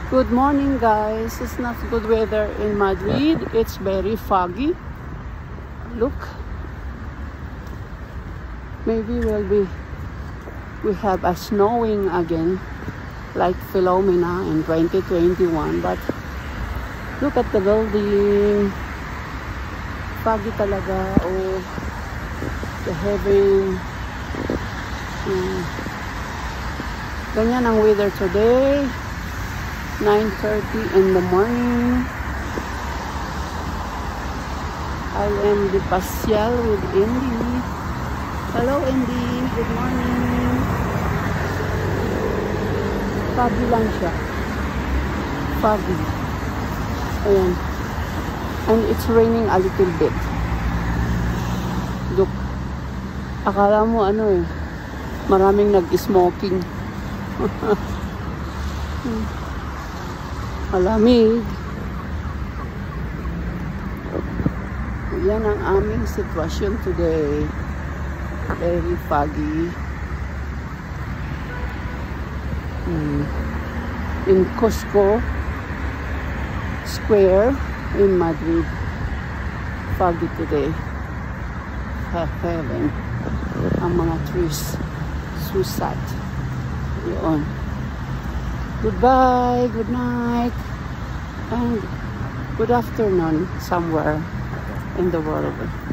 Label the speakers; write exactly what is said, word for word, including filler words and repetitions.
Speaker 1: Good morning, guys. It's not good weather in Madrid. It's very foggy. Look. Maybe we'll be we have a snowing again like phenomena in twenty twenty-one, but look at the building. Foggy talaga. Oh, the heaven. Hmm. Ganyan ang weather today. nine thirty in the morning. I am the pasyal with Indy. Hello, Indy. Good morning. Foggy lang siya. Foggy. Ayan. And it's raining a little bit. Look. Akala mo ano eh. Maraming nag-smoking. Malamig. Yan ang aming sitwasyon today. Very foggy. Hmm. In Cusco Square in Madrid. Foggy today. Heaven. Ang mga trees. Susat. Yun. Goodbye, good night, and good afternoon somewhere in the world.